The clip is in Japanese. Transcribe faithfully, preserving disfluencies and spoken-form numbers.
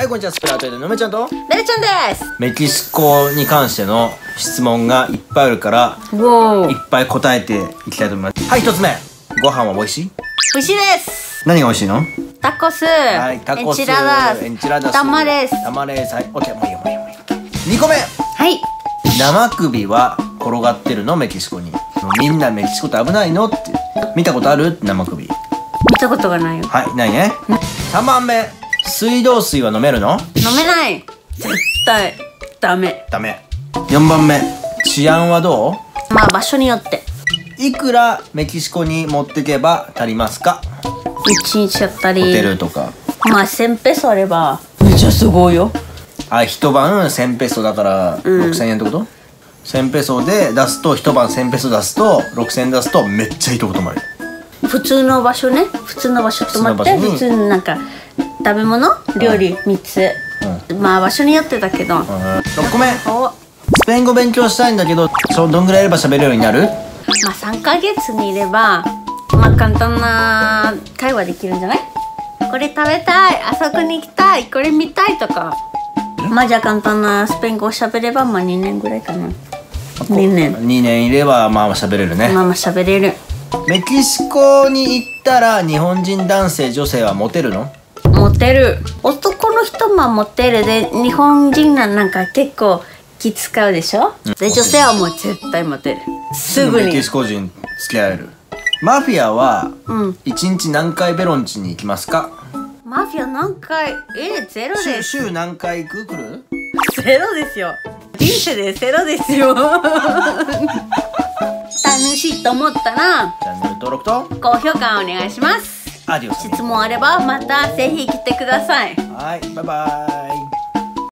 はい、こんにちは。スプラトゥののめちゃんとベルちゃんです。 メキシコに関しての質問がいっぱいあるからおいっぱい答えていきたいと思います。はい、一つ目、ご飯は美味しい？ 美味しいです。 何が美味しいの？ タコス、 はい、タコス、 エンチラダス、 エンチラダス、 タマレス。 タマレス、はい、オッケー、もういいよ、もういいよ、もういいよ。にこめ、 はい。 生首は転がってるの？メキシコに。みんなメキシコって危ないのって見たことある？生首。 見たことがないよ。 はい、ないね。さんばんめ、水道水は飲めるの？ 飲めない。絶対ダメ。 ダメ。よんばんめ、治安はどう？ まあ場所によって。 いくらメキシコに持ってけば足りますか？ 一日やったり。 ホテルとか。 まあせんペソあればめっちゃすごいよ。 あ、一晩せんペソだからろくせんえんってこと？せんペソで出すと、一晩せんペソ出すとろくせんえん出すとめっちゃいいとこ泊まる。 普通の場所ね。普通の場所泊まって、普通のなんか食べ物料理みっつ、うん、まあ場所によってだけど、うん、 ろっこめ、スペイン語勉強したいんだけど、そうどんぐらいいれば喋れるようになる？ まあさんかげつにいればまあ簡単な会話できるんじゃない？これ食べたい、あそこに行きたい、これ見たいとか。まあじゃあ簡単なスペイン語を喋ればまあにねんぐらいかな。にねんにねんいればまあ喋れるね。 まあまあ喋れる。 メキシコに行ったら日本人男性女性はモテるの？ モテる。男の人もモテるで、日本人はなんか結構気使うでしょ、うん、で女性はもう絶対モテる。すぐにメキシコ人付き合える。マフィアは一日何回ベロンチに行きますか？ マフィア何回？え、ゼロです。 週何回行く？来る？ ゼロですよ。人生でゼロですよ。楽しいと思ったらチャンネル登録と高評価お願いします。 アディオス。 質問あればまたぜひ来てください。 はい、バイバイ。